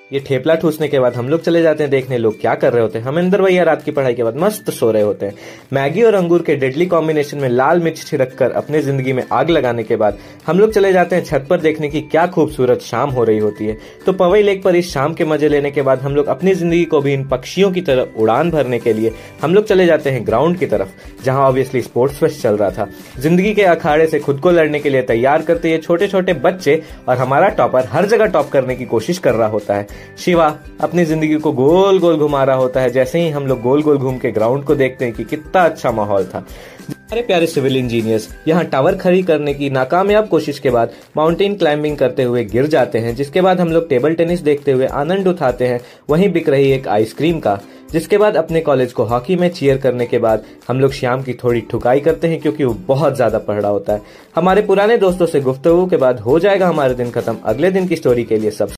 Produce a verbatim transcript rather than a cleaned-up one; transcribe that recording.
ये ठेपला ठूसने के बाद हम लोग चले जाते हैं देखने लोग क्या कर रहे होते हैं। हमेंदर भैया रात की पढ़ाई के बाद मस्त सो रहे होते हैं। मैगी और अंगूर के डेडली कॉम्बिनेशन में लाल मिर्च छिड़क कर अपने जिंदगी में आग लगाने के बाद हम लोग चले जाते हैं छत पर देखने की क्या खूबसूरत शाम हो रही होती है। तो पवई लेक पर इस शाम के मजे लेने के बाद हम लोग अपनी जिंदगी को भी इन पक्षियों की तरफ उड़ान भरने के लिए हम लोग चले जाते हैं ग्राउंड की तरफ, जहां ऑब्वियसली स्पोर्ट्स फेस्ट चल रहा था। जिंदगी के अखाड़े से खुद को लड़ने के लिए तैयार करते ये छोटे छोटे बच्चे और हमारा टॉपर हर जगह टॉप करने की कोशिश कर रहा होता है। शिवा अपनी जिंदगी को गोल गोल घुमा रहा होता है। जैसे ही हम लोग गोल गोल घूम के ग्राउंड को देखते हैं कि कितना अच्छा माहौल था। हमारे प्यारे सिविल इंजीनियर्स यहाँ टावर खड़ी करने की नाकामयाब कोशिश के बाद माउंटेन क्लाइंबिंग करते हुए गिर जाते हैं, जिसके बाद हम लोग टेबल टेनिस देखते हुए आनंद उठाते हैं वहीं बिक रही एक आइसक्रीम का। जिसके बाद अपने कॉलेज को हॉकी में चीयर करने के बाद हम लोग श्याम की थोड़ी ठुकाई करते हैं क्योंकि वो बहुत ज्यादा पढ़ रहा होता है। हमारे पुराने दोस्तों से गुफ्तगू के बाद हो जाएगा हमारे दिन खत्म। अगले दिन की स्टोरी के लिए सब